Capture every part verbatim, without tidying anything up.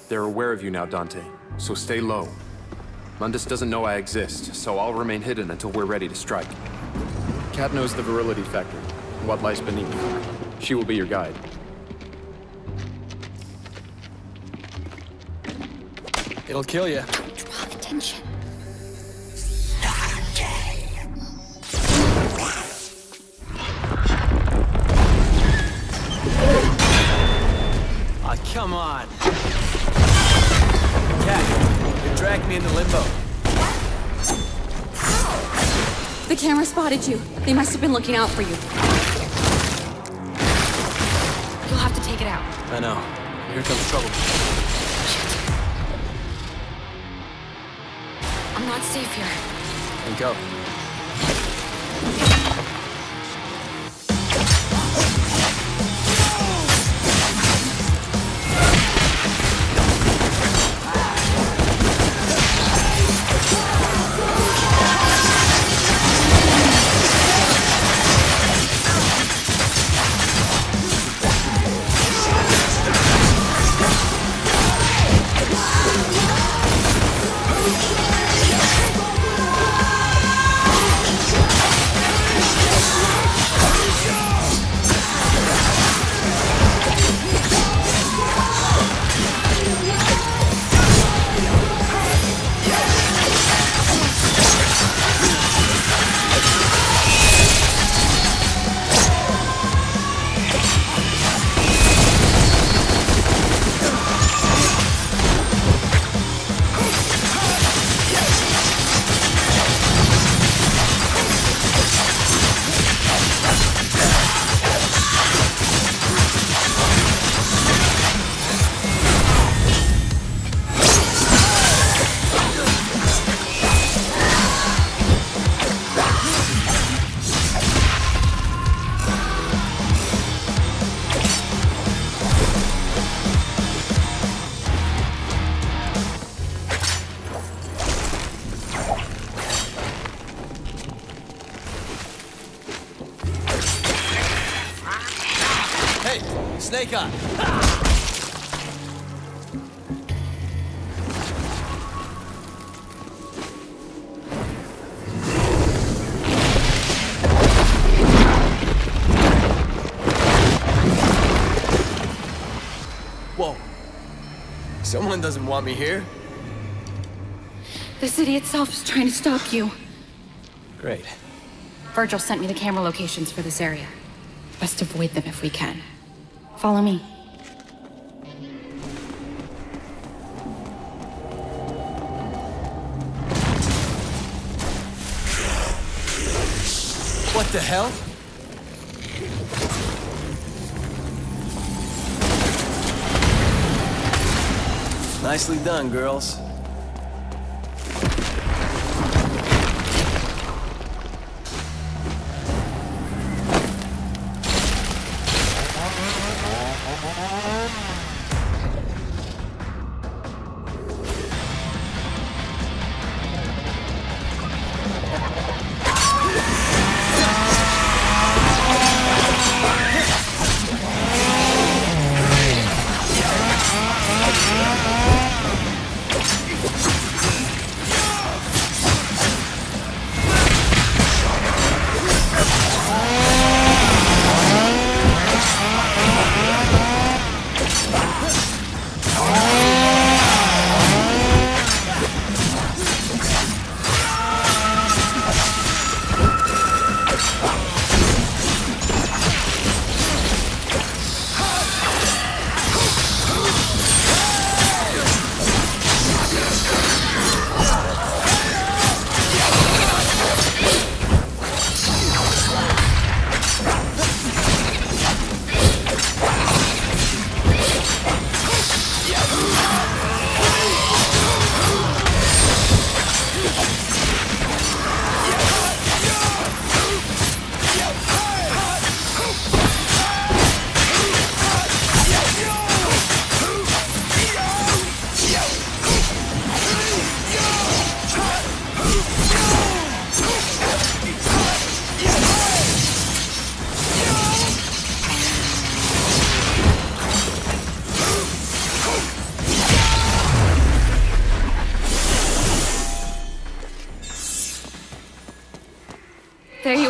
They're aware of you now, Dante, so stay low. Mundus doesn't know I exist, so I'll remain hidden until we're ready to strike. Kat knows the virility factor, what lies beneath. She will be your guide. It'll kill you. Draw attention. Ah, come on. Kat, you dragged me into limbo. The camera spotted you. They must have been looking out for you. You'll have to take it out. I know. Here comes trouble. I'm not safe here. And go. Snake on. Whoa. Someone doesn't want me here? The city itself is trying to stop you. Great. Virgil sent me the camera locations for this area. Best avoid them if we can. Follow me. What the hell? Nicely done, girls.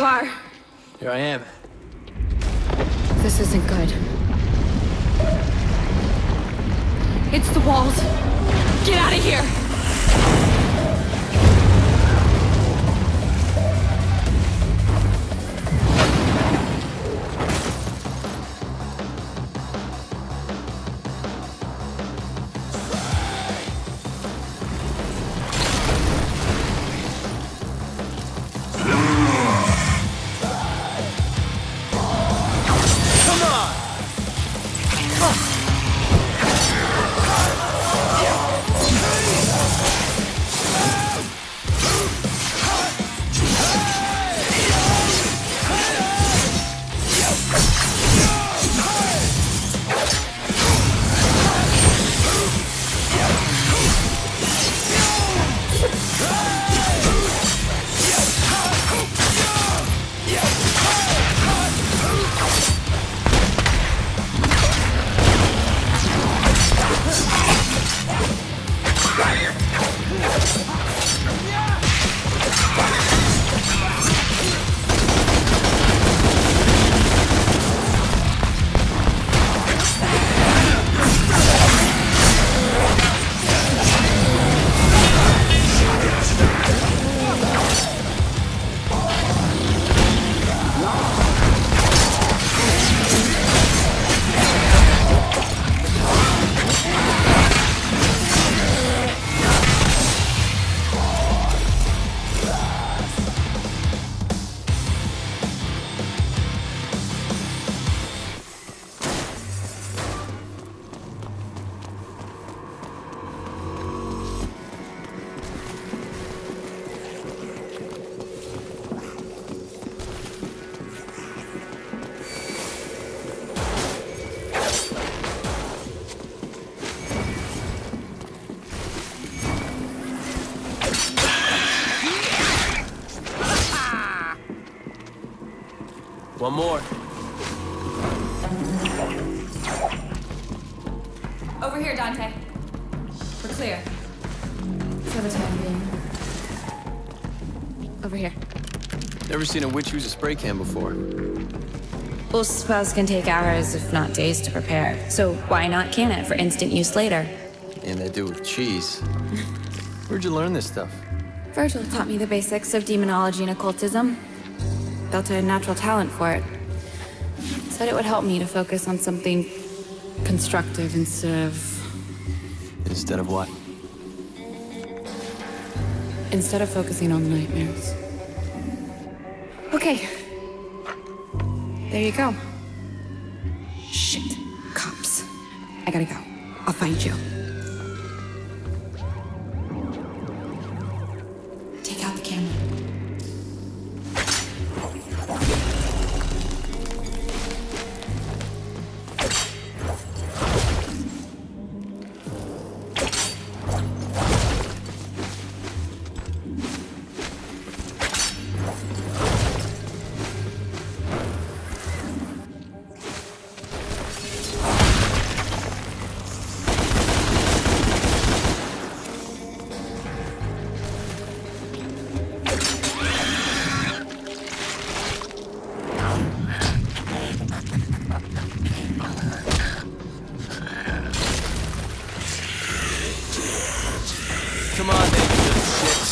are. Here I am. This isn't good. It's the walls. Get out of here! One more. Over here, Dante. We're clear. For the time being. Over here. Never seen a witch use a spray can before. Well, spells can take hours, if not days, to prepare. So why not can it for instant use later? And they do with cheese. Where'd you learn this stuff? Virgil taught me the basics of demonology and occultism. Built a natural talent for it. Said it would help me to focus on something constructive instead of... Instead of what? Instead of focusing on nightmares. Okay. There you go. Shit. Cops. I gotta go. I'll find you. Take out the camera. Come on, then, you little shits.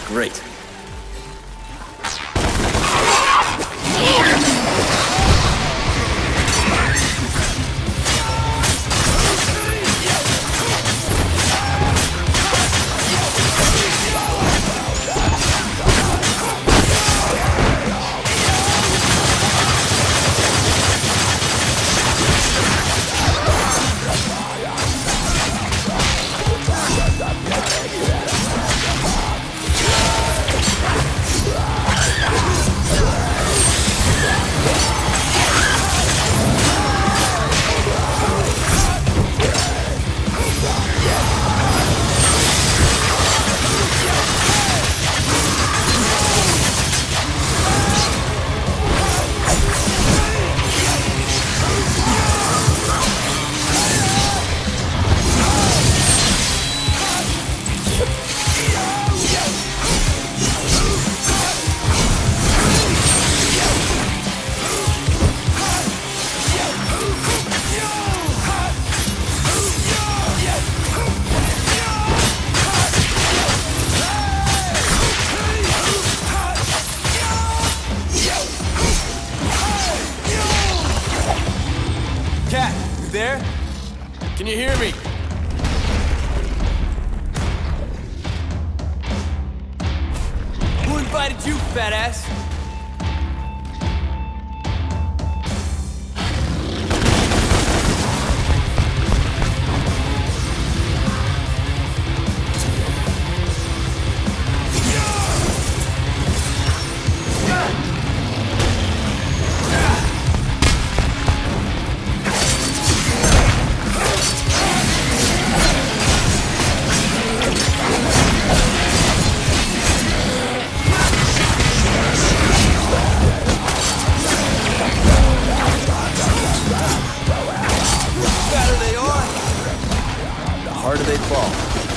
Great. There? Can you hear me? Who invited you, fat ass? Harder they fall.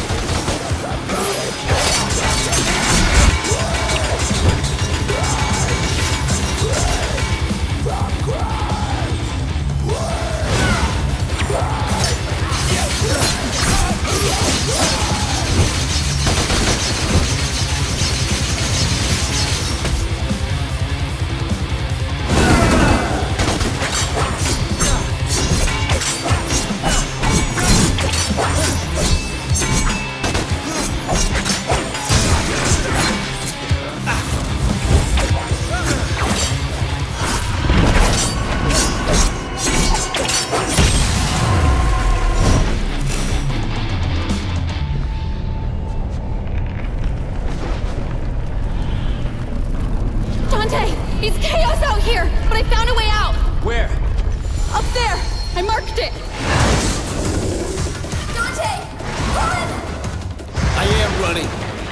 It's chaos out here, but I found a way out! Where? Up there! I marked it! Dante! Run! I am running.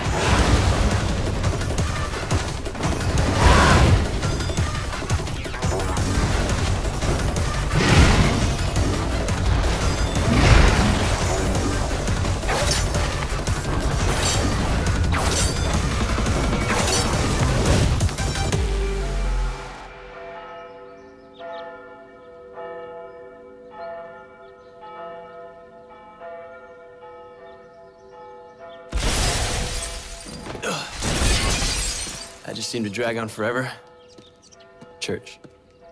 That just seemed to drag on forever. Church.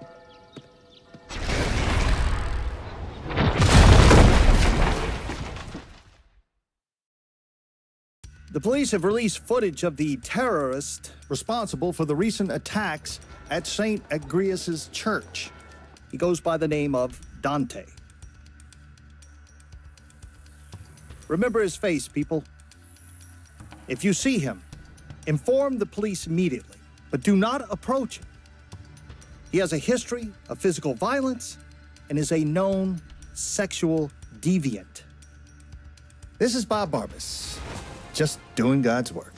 The police have released footage of the terrorist responsible for the recent attacks at Saint Agrias' church. He goes by the name of Dante. Remember his face, people. If you see him, inform the police immediately, but do not approach him. He has a history of physical violence and is a known sexual deviant. This is Bob Barbas, just doing God's work.